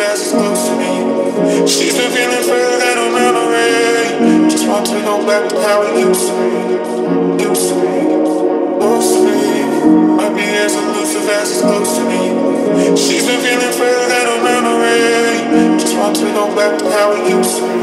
as it's close to me. She's been feeling further than a memory. Just want to go back to how it used to be. Used to be, used to be. Might be as elusive as it's close to me. She's been feeling further than a memory. Just want to go back to how it used to be.